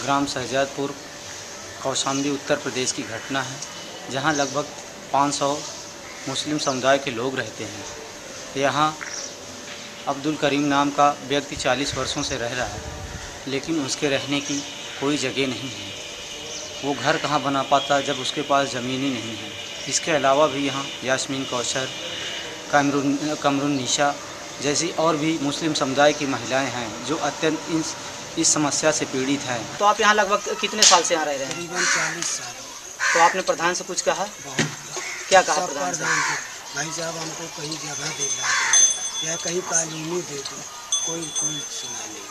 ग्राम शहजादपुर कौशाम्बी उत्तर प्रदेश की घटना है, जहां लगभग 500 मुस्लिम समुदाय के लोग रहते हैं। यहां अब्दुल करीम नाम का व्यक्ति 40 वर्षों से रह रहा है, लेकिन उसके रहने की कोई जगह नहीं है। वो घर कहाँ बना पाता जब उसके पास ज़मीन ही नहीं है। इसके अलावा भी यहाँ यास्मीन कौसर, कमरुन निशा जैसी और भी मुस्लिम समुदाय की महिलाएं हैं जो अत्यंत इस समस्या से पीड़ित हैं। तो आप यहाँ लगभग कितने साल से यहाँ रह रहे हैं? करीबन 40 साल। तो आपने प्रधान से कुछ कहा? बहुत क्या कहा प्रधान से? भाई साहब हमको कहीं जगह दे दो या कहीं कॉलोनी दे दो, कोई सुना नहीं।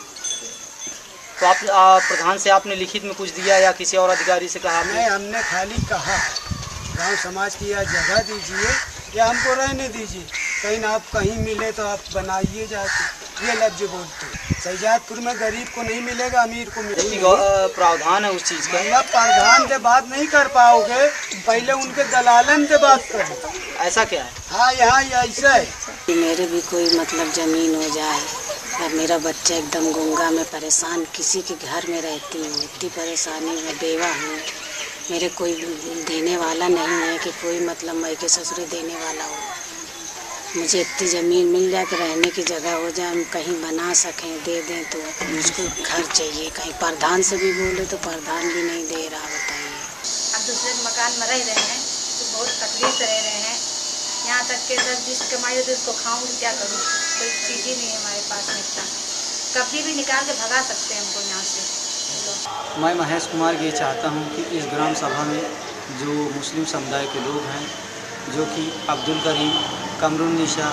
तो आप प्रधान से आपने लिखित में कुछ दिया या किसी और अधिकारी से कहा? नहीं, हमने खाली कहा गांव समाज की या जगह दीजिए या हमको रहने दीजिए, कहीं ना आप कहीं मिले तो आप बनाइए जाके, ये लफ्ज बोलते। शहजादपुर में गरीब को नहीं मिलेगा, अमीर को मिलेगा। प्रावधान है उस चीज़ का। प्रावधान से बात नहीं कर पाओगे, पहले उनके दलालन से बात करो। ऐसा क्या है? हाँ, यहाँ ऐसा है। मेरे भी कोई मतलब ज़मीन हो जाए, या मेरा बच्चा एकदम गूंगा, मैं परेशान किसी के घर में रहती हूँ, इतनी परेशानी में बेवा हूँ। मेरे कोई देने वाला नहीं है कि कोई मतलब मायके ससुरे देने वाला हो। मुझे इतनी ज़मीन मिल जाए कि रहने की जगह हो जाए, हम कहीं बना सकें, दे दें तो मुझको घर चाहिए। कहीं प्रधान से भी बोले तो प्रधान भी नहीं दे रहा, बताइए। अब दूसरे मकान में रह रहे हैं तो बहुत तकलीफ से रह रहे हैं। यहाँ तक के सर जिस कमाई होती है उसको खाऊंगी, क्या करूँ? कोई चीज़ ही नहीं है हमारे पास में इतना। कभी भी निकाल के भगा सकते हैं हमको यहाँ से। मैं महेश कुमार ये चाहता हूँ कि इस ग्राम सभा में जो मुस्लिम समुदाय के लोग हैं, जो कि अब्दुल करीम, कमरुन निशा,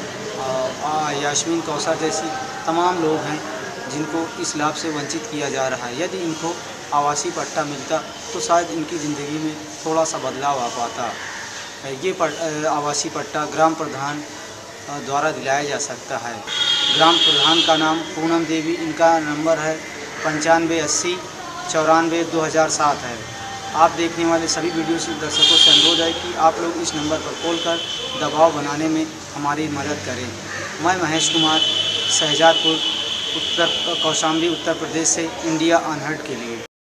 यास्मीन कौसर जैसी तमाम लोग हैं जिनको इस लाभ से वंचित किया जा रहा है, यदि इनको आवासीय पट्टा मिलता तो शायद इनकी ज़िंदगी में थोड़ा सा बदलाव आ पाता। ये आवासीय पट्टा ग्राम प्रधान द्वारा दिलाया जा सकता है। ग्राम प्रधान का नाम पूनम देवी, इनका नंबर है 9580 94 2007 है। आप देखने वाले सभी वीडियो दर्शकों से अनुरोध है कि आप लोग इस नंबर पर कॉल कर दबाव बनाने में हमारी मदद करें। मैं महेश कुमार, शहजादपुर कौशाम्बी उत्तर प्रदेश से इंडिया अनहर्ड के लिए।